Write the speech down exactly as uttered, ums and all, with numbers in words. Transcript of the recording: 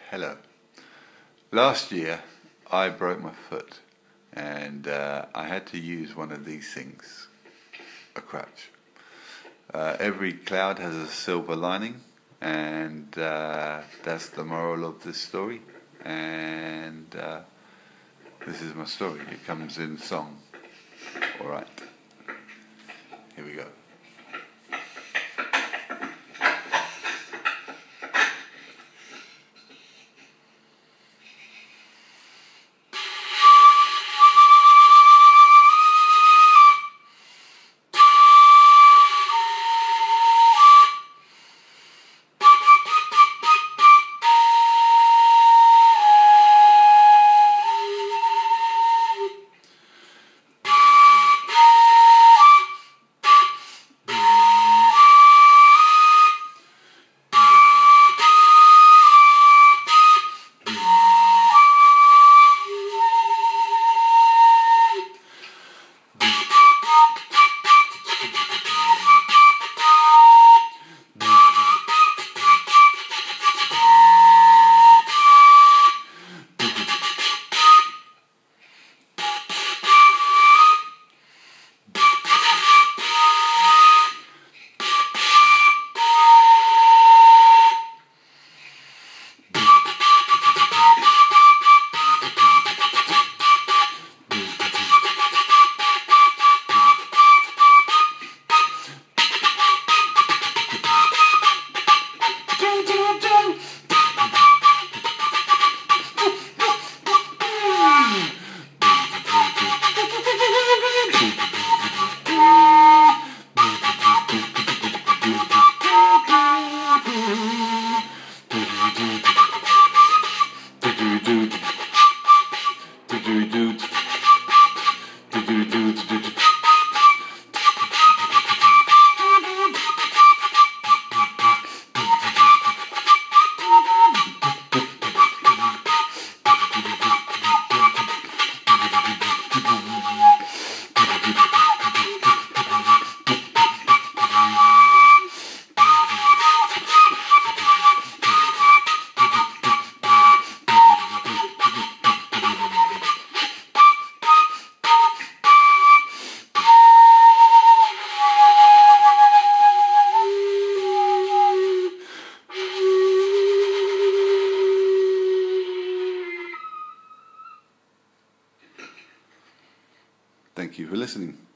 Hello. Last year I broke my foot and uh, I had to use one of these things, a crutch. Uh, every cloud has a silver lining, and uh, that's the moral of this story, and uh, this is my story. It comes in song. Alright, here we go. Thank you for listening.